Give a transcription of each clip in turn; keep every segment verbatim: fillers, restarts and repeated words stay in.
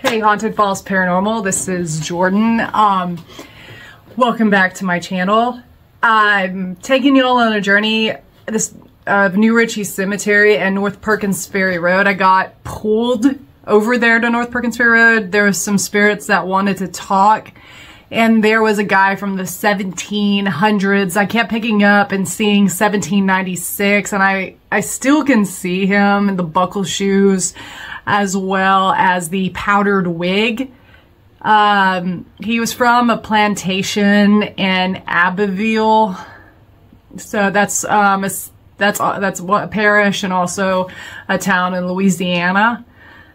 Hey, Haunted Falls Paranormal, this is Jordan. Um, welcome back to my channel. I'm taking you all on a journey this of uh, New Ritchie Cemetery and North Perkins Ferry Road. I got pulled over there to North Perkins Ferry Road. There was some spirits that wanted to talk, and there was a guy from the seventeen hundreds. I kept picking up and seeing seventeen ninety-six, and I, I still can see him in the buckle shoes, as well as the powdered wig. Um, he was from a plantation in Abbeville, so that's um, a, that's that's a parish and also a town in Louisiana.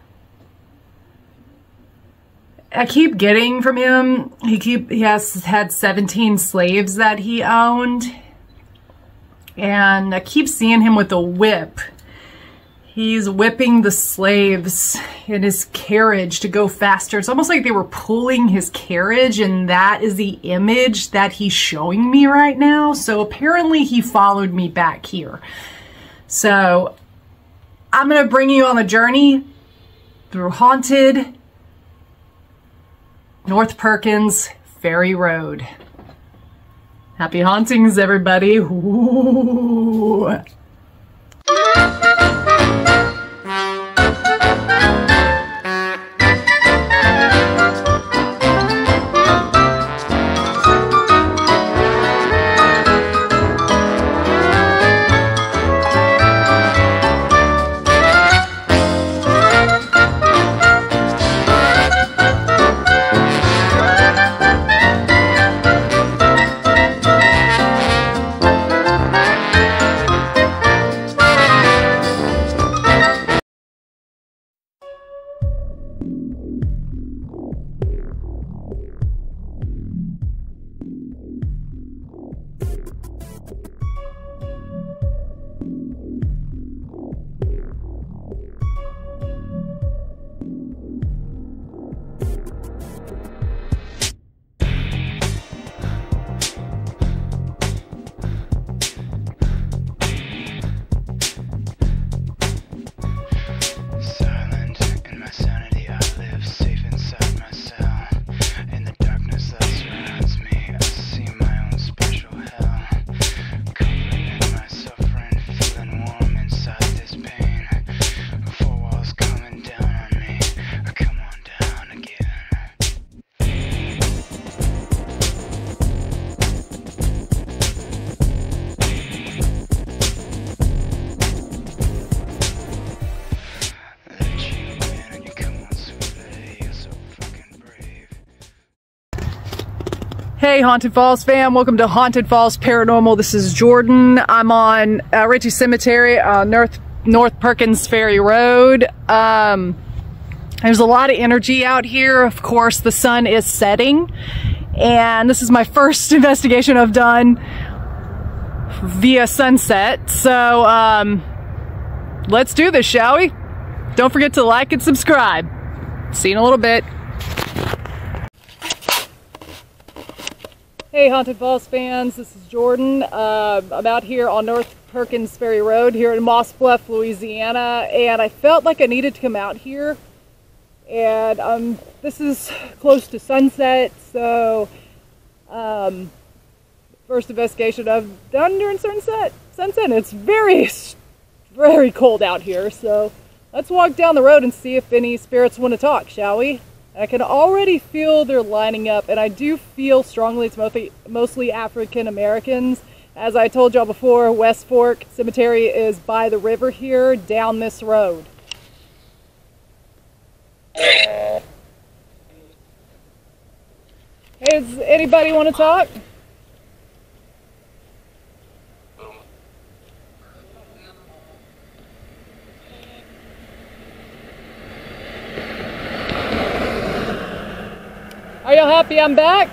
I keep getting from him. He keep he has had seventeen slaves that he owned, and I keep seeing him with a whip. He's whipping the slaves in his carriage to go faster. It's almost like they were pulling his carriage, and that is the image that he's showing me right now. So apparently he followed me back here. So I'm going to bring you on a journey through haunted North Perkins Ferry Road. Happy hauntings, everybody. Ooh. Hey, Haunted Falls fam, welcome to Haunted Falls Paranormal. This is Jordan. I'm on uh, Ritchie Cemetery on North North Perkins Ferry Road. Um, there's a lot of energy out here. Of course, the sun is setting, and this is my first investigation I've done via sunset. So um, let's do this, shall we? Don't forget to like and subscribe. See you in a little bit. Hey, Haunted Falls fans, this is Jordan. Uh, I'm out here on North Perkins Ferry Road here in Moss Bluff, Louisiana, and I felt like I needed to come out here. And um, this is close to sunset, so um, first investigation I've done during sunset. Sunset, and it's very, very cold out here, so let's walk down the road and see if any spirits want to talk, shall we? I can already feel they're lining up, and I do feel strongly it's mostly, mostly African Americans. As I told y'all before, West Fork Cemetery is by the river here, down this road. Hey, does anybody want to talk? Are y'all happy I'm back?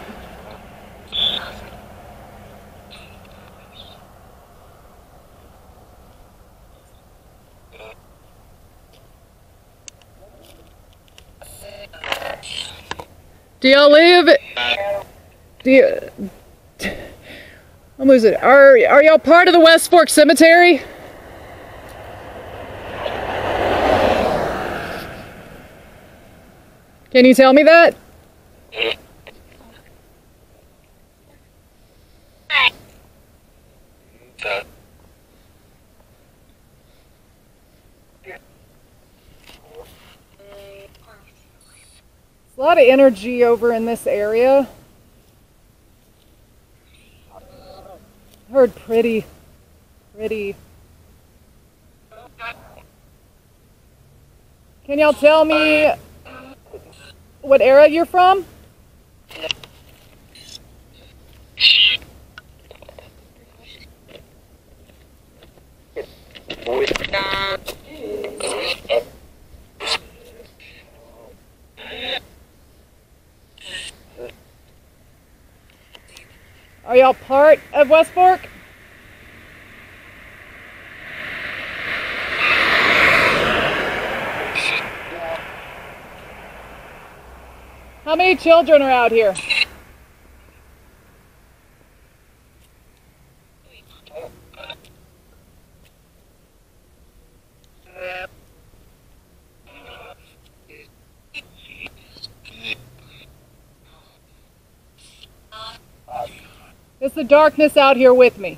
Do y'all live? Do you? I'm losing. Are are y'all part of the West Fork Cemetery? Can you tell me that? A lot of energy over in this area. Heard pretty, pretty. Can y'all tell me what era you're from? Are y'all part of West Fork? How many children are out here? Is the darkness out here with me?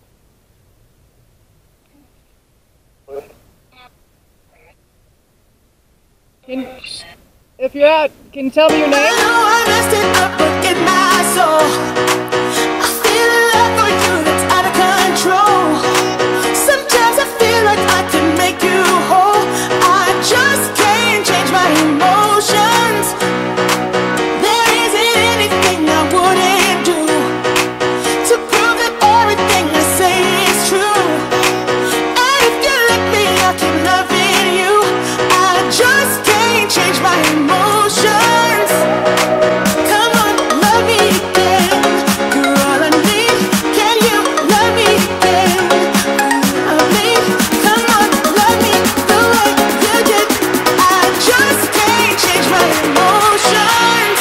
Can, if you're out, can you tell me your name? I know I messed it up, but in my soul, I feel a love for you that's out of control. Sometimes I feel like I can make you whole. I just can't change my emotions. There isn't anything I wouldn't do to prove that everything I say is true. And if you let me, I'll keep loving you. I just can't change my emotions. Come on, love me again. You're all I need. Can you love me again? I need. Come on, love me the way you did. I just can't change my emotions.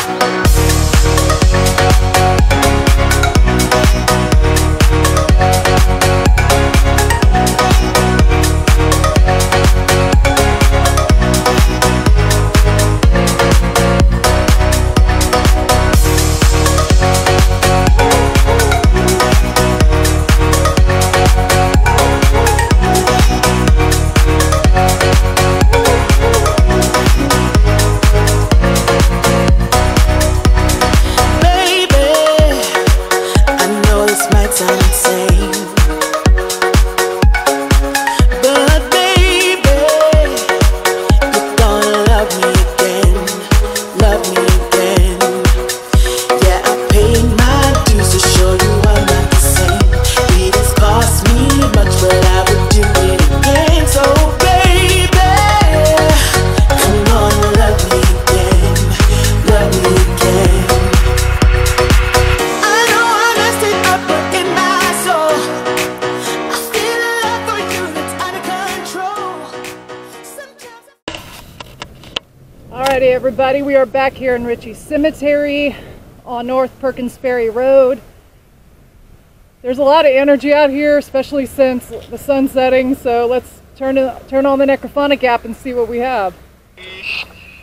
Alrighty everybody, we are back here in Ritchie Cemetery on North Perkins Ferry Road. There's a lot of energy out here, especially since the sun's setting, so let's turn, to, turn on the necrophonic app and see what we have. Is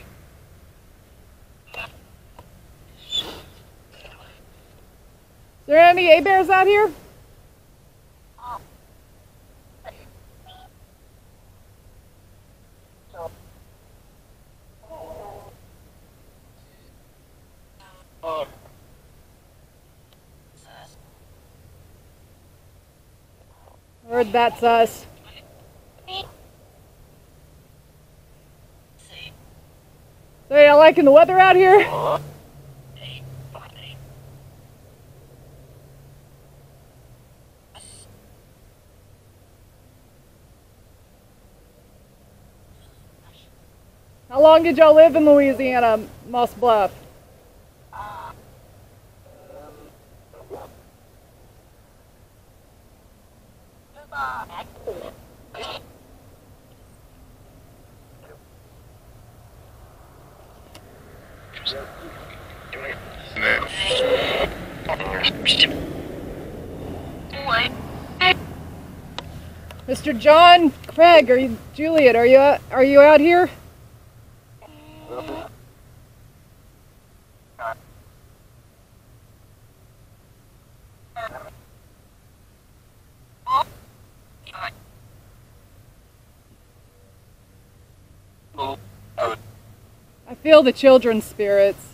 there any A-bears out here? Heard that's us. So y'all liking the weather out here? How long did y'all live in Louisiana, Moss Bluff? Mister John, Craig, are you, Juliet, are you out, are you out here? feel the children's spirits.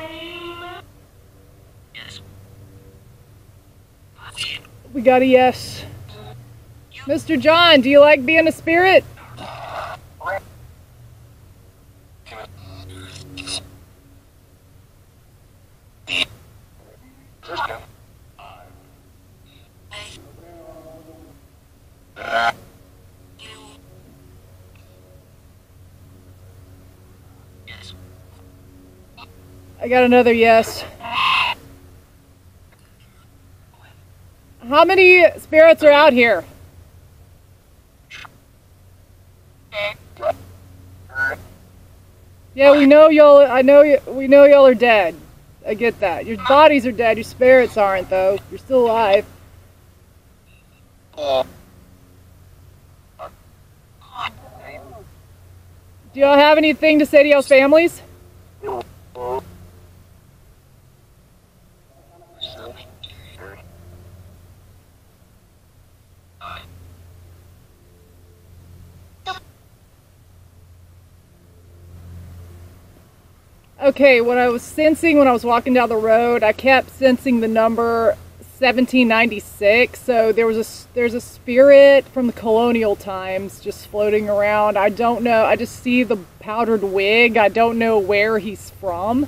We got a yes. Mister John, do you like being a spirit? I got another yes. How many spirits are out here? Yeah, we know y'all. I know y- we know y'all are dead. I get that. Your bodies are dead. Your spirits aren't, though. You're still alive. Do y'all have anything to say to y'all's families? Okay, what I was sensing when I was walking down the road, I kept sensing the number seventeen ninety-six. So there was a there's a spirit from the colonial times just floating around. I don't know. I just see the powdered wig. I don't know where he's from.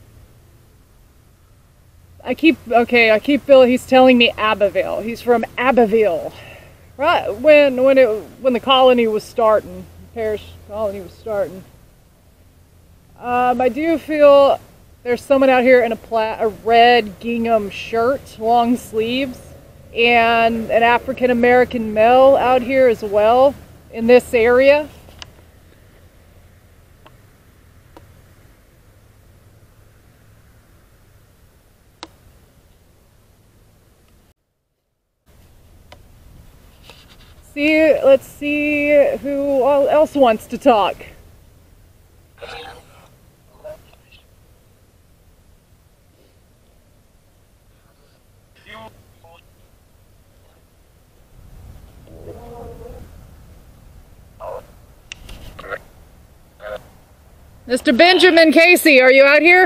I keep okay. I keep feeling he's telling me Abbeville. He's from Abbeville, right when when it when the colony was starting, the parish colony was starting. Um, I do feel there's someone out here in a, pla a red gingham shirt, long sleeves, and an African American male out here as well in this area. See, let's see who else wants to talk. Mister Benjamin Casey, are you out here?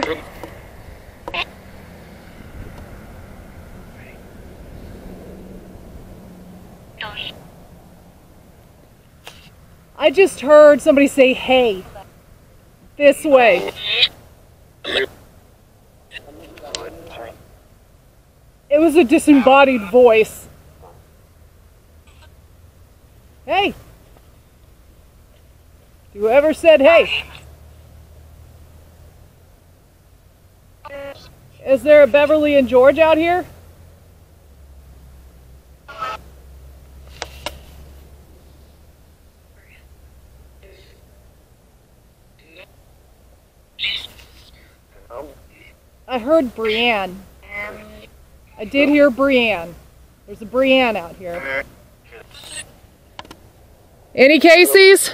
I just heard somebody say, hey, this way. It was a disembodied voice. Hey. Whoever said hey. Is there a Beverly and George out here? I heard Brienne. I did hear Brienne. There's a Brienne out here. Any Caseys?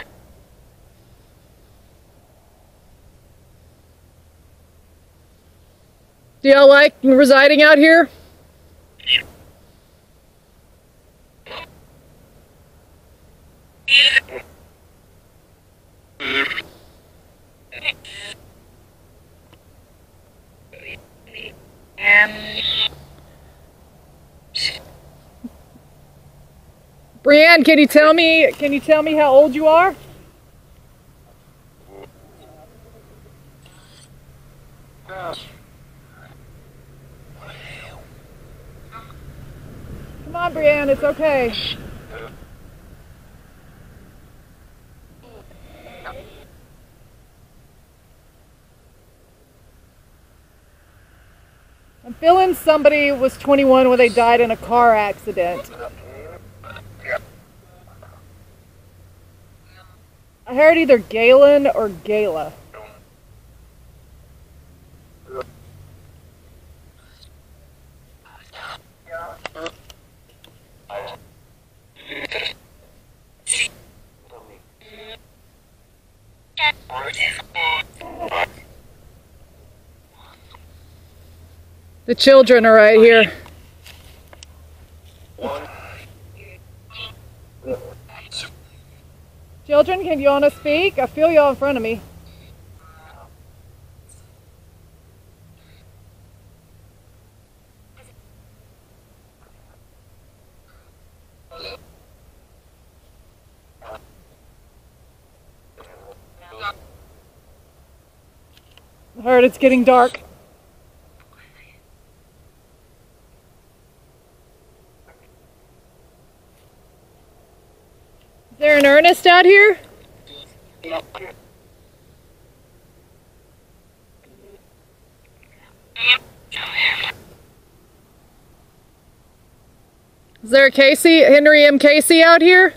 Do y'all like residing out here? Brienne, can you tell me, can you tell me how old you are? Come on, Brienne, it's okay. I'm feeling somebody was twenty-one when they died in a car accident. I heard either Galen or Gala. The children are right here. Children, can you want to speak? I feel y'all in front of me. I heard it's getting dark. Is there an Ernest out here? Is there a Casey, Henry M. Casey out here?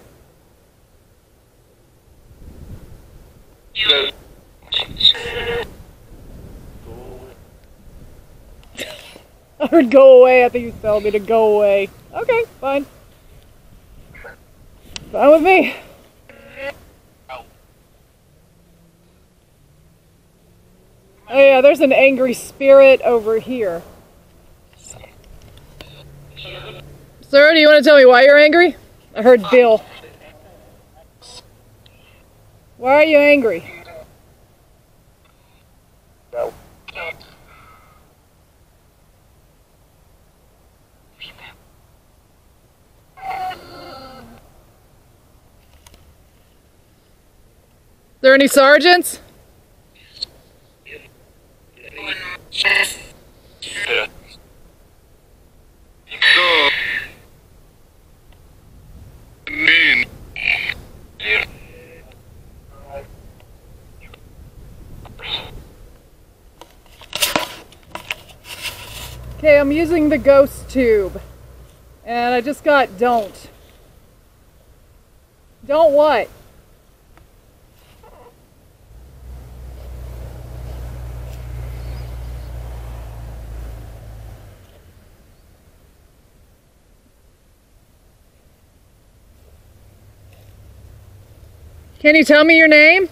I heard go away. I think he's telling me to go away. Okay, fine. Fine with me. Oh yeah, there's an angry spirit over here. Sir, do you want to tell me why you're angry? I heard Bill. Why are you angry? Are there any sergeants? Okay, I'm using the ghost tube. And I just got don't. Don't what? Can you tell me your name?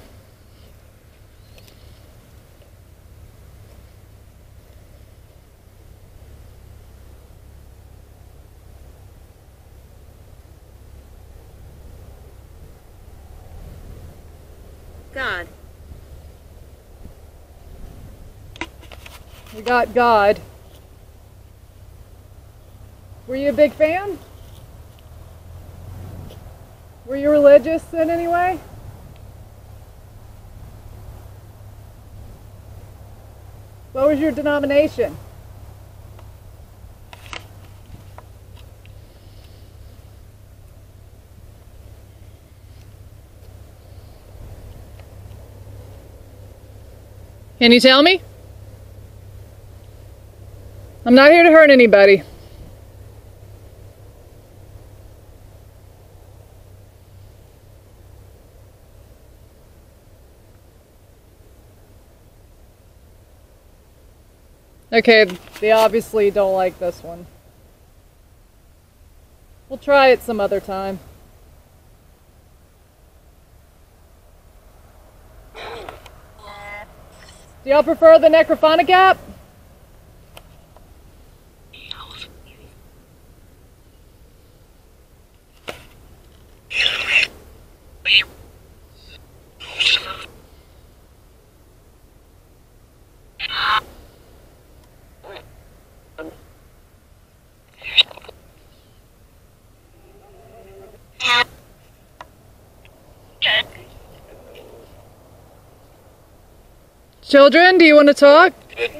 God. We got God. Were you a big fan? Were you religious in any way? What was your denomination? Can you tell me? I'm not here to hurt anybody. Okay, they obviously don't like this one. We'll try it some other time. Do y'all prefer the necrophonic app? Children, do you want to talk?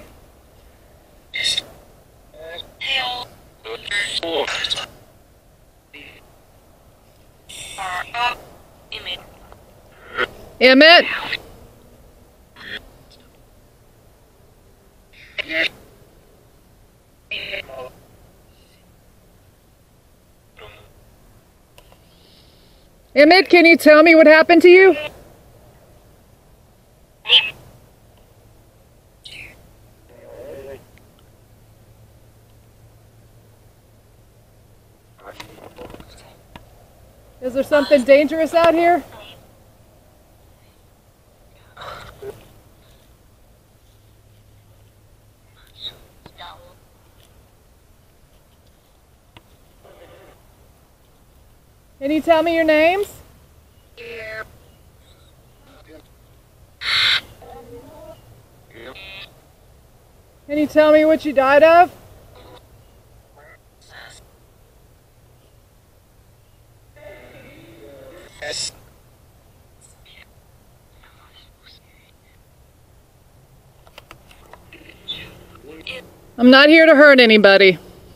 Emmett? Emmett, can you tell me what happened to you? Is there something dangerous out here? Can you tell me your names? Can you tell me what you died of? I'm not here to hurt anybody.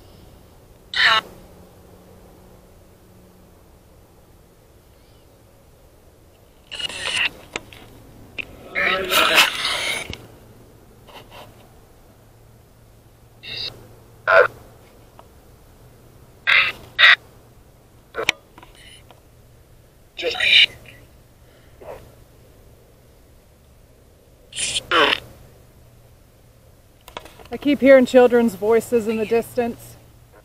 I keep hearing children's voices in the distance.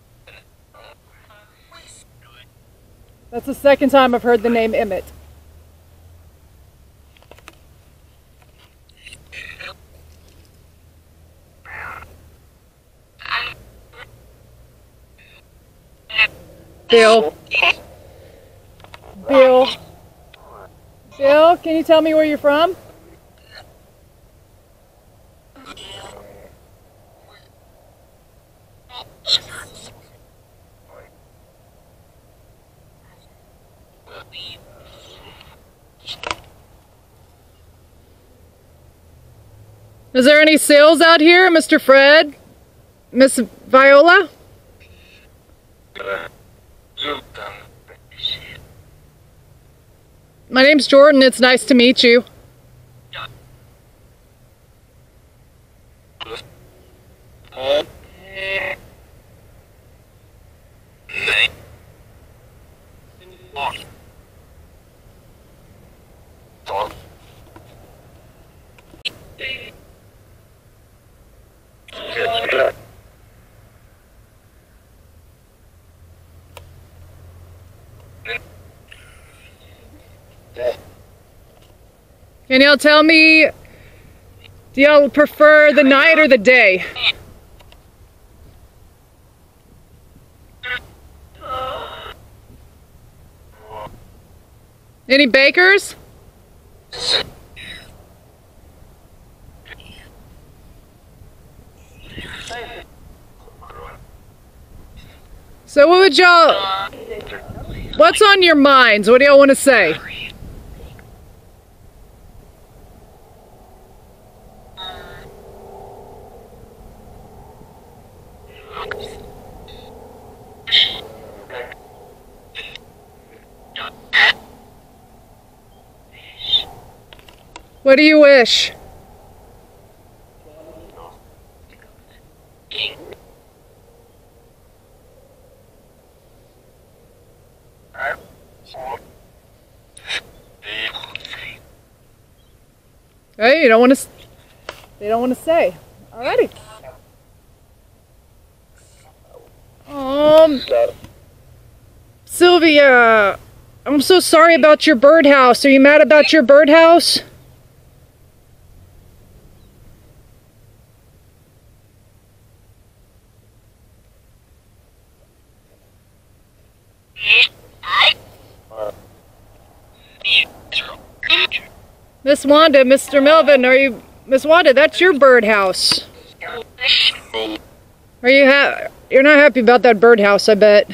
That's the second time I've heard the name Emmett. Bill. Bill. Bill, can you tell me where you're from? Is there any sales out here, Mister Fred? Miss Viola? My name's Jordan. It's nice to meet you. Can y'all tell me, do y'all prefer the night or the day? Any bakers? So what would y'all, what's on your minds? What do y'all want to say? What do you wish? Hey, you don't want to. They don't want to say. Alrighty. Um, Sylvia, I'm so sorry about your birdhouse. Are you mad about your birdhouse? Miss Wanda, Mister Melvin, are you... Miss Wanda, that's your birdhouse. Are you ha... You're not happy about that birdhouse, I bet.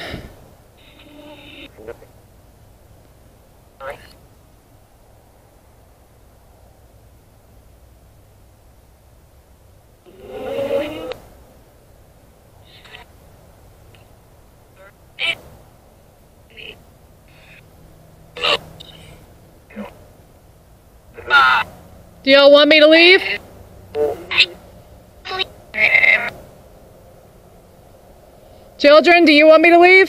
Do y'all want me to leave? Children, do you want me to leave?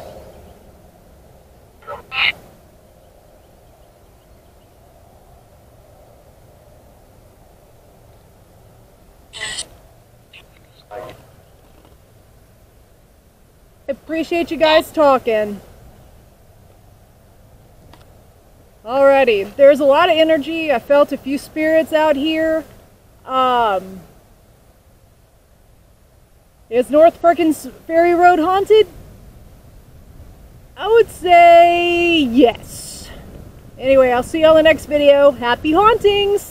I appreciate you guys talking. Alrighty, there's a lot of energy. I felt a few spirits out here. Um, is North Perkins Ferry Road haunted? I would say yes. Anyway, I'll see you on the next video. Happy hauntings!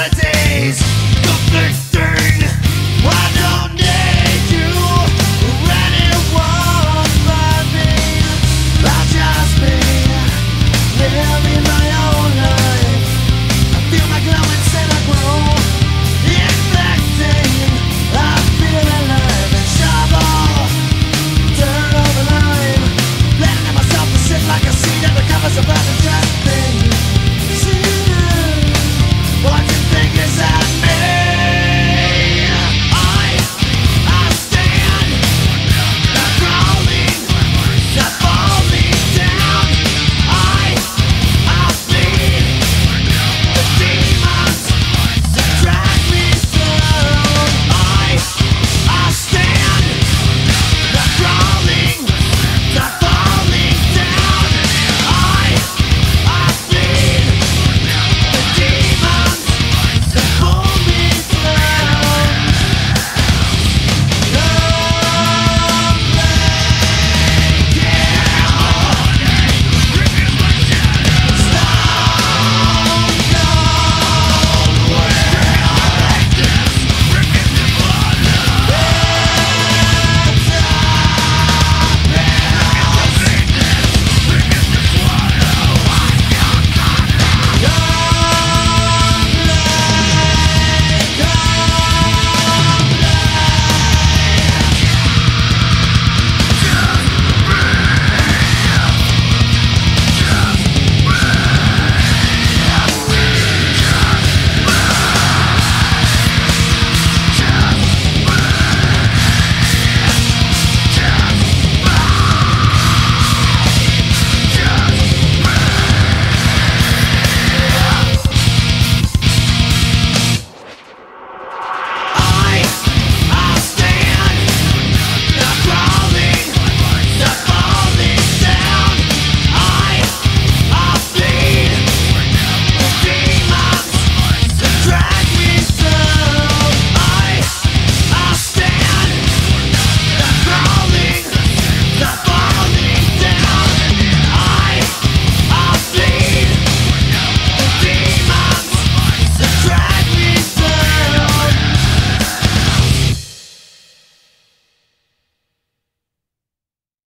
insanity.